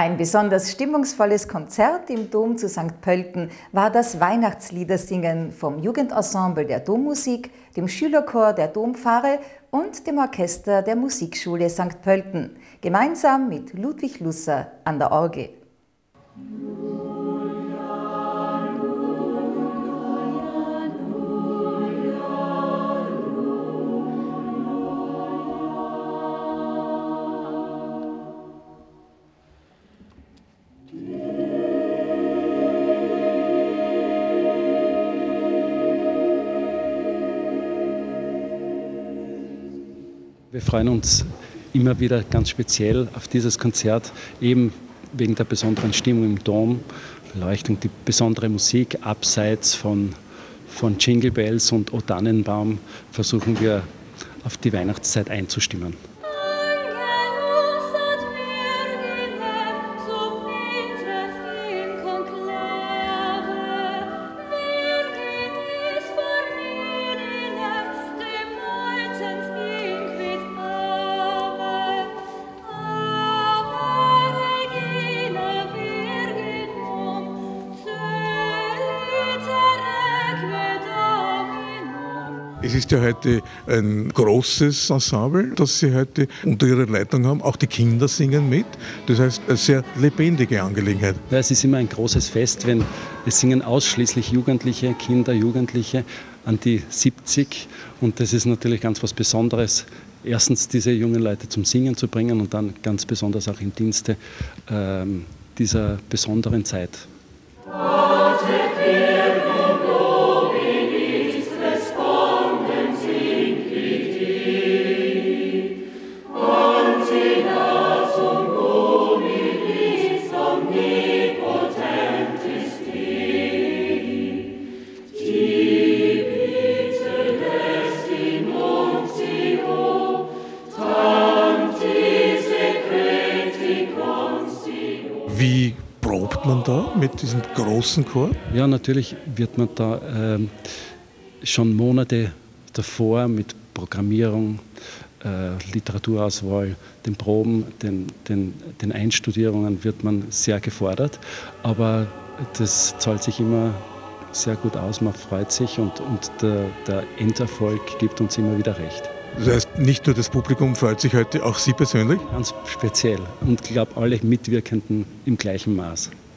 Ein besonders stimmungsvolles Konzert im Dom zu St. Pölten war das Weihnachtsliedersingen vom Jugendensemble der Dommusik, dem Schülerchor der Dompfarre und dem Orchester der Musikschule St. Pölten, gemeinsam mit Ludwig Lusser an der Orgel. Wir freuen uns immer wieder ganz speziell auf dieses Konzert, eben wegen der besonderen Stimmung im Dom, Beleuchtung, die besondere Musik, abseits von Jingle Bells und O Tannenbaum versuchen wir auf die Weihnachtszeit einzustimmen. Es ist ja heute ein großes Ensemble, das Sie heute unter Ihrer Leitung haben. Auch die Kinder singen mit. Das heißt, eine sehr lebendige Angelegenheit. Ja, es ist immer ein großes Fest, wenn es singen ausschließlich Jugendliche, Kinder, Jugendliche an die 70. Und das ist natürlich ganz was Besonderes. Erstens diese jungen Leute zum Singen zu bringen und dann ganz besonders auch im Dienste dieser besonderen Zeit. Wie probt man da mit diesem großen Chor? Ja, natürlich wird man da schon Monate davor mit Programmierung, Literaturauswahl, den Proben, den Einstudierungen wird man sehr gefordert. Aber das zahlt sich immer sehr gut aus, man freut sich und der Enderfolg gibt uns immer wieder recht. Das heißt, nicht nur das Publikum freut sich heute, auch Sie persönlich? Ganz speziell und ich glaube, alle Mitwirkenden im gleichen Maß.